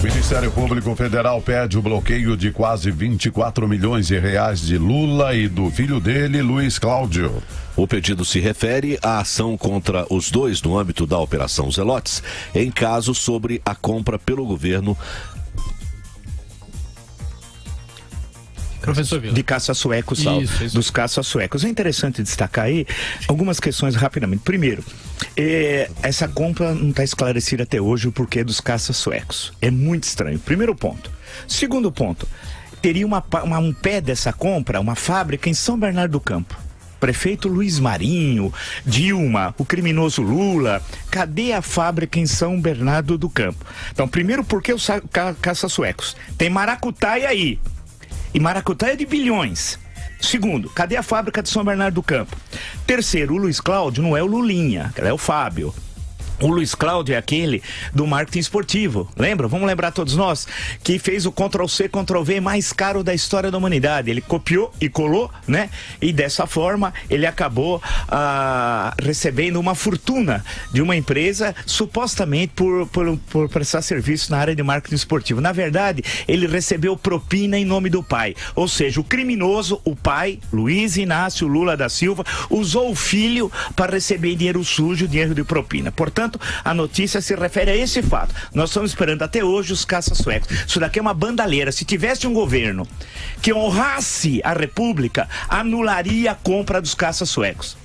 Ministério Público Federal pede o bloqueio de quase 24 milhões de reais de Lula e do filho dele, Luiz Cláudio. O pedido se refere à ação contra os dois no âmbito da Operação Zelotes, em caso sobre a compra pelo governo Professor Vila. De caça-suecos, Isso. dos caça-suecos. É interessante destacar aí algumas questões rapidamente. Primeiro, essa compra não está esclarecida até hoje o porquê dos caça-suecos. É muito estranho. Primeiro ponto. Segundo ponto, teria um pé dessa compra, uma fábrica em São Bernardo do Campo. Prefeito Luiz Marinho, Dilma, o criminoso Lula. Cadê a fábrica em São Bernardo do Campo? Então, primeiro, por que os caça-suecos? Tem maracutaia aí. E maracutaia é de bilhões. Segundo, cadê a fábrica de São Bernardo do Campo? Terceiro, o Luiz Cláudio não é o Lulinha, é o Fábio. O Luiz Cláudio é aquele do marketing esportivo. Lembra? Vamos lembrar todos nós que fez o Ctrl-C, Ctrl-V mais caro da história da humanidade. Ele copiou e colou, né? E dessa forma ele acabou recebendo uma fortuna de uma empresa supostamente por prestar serviço na área de marketing esportivo. Na verdade, ele recebeu propina em nome do pai. Ou seja, o criminoso, o pai, Luiz Inácio Lula da Silva, usou o filho para receber dinheiro sujo, dinheiro de propina. Portanto, a notícia se refere a esse fato. Nós estamos esperando até hoje os caça-suecos. Isso daqui é uma bandalheira. Se tivesse um governo que honrasse a República, anularia a compra dos caça-suecos.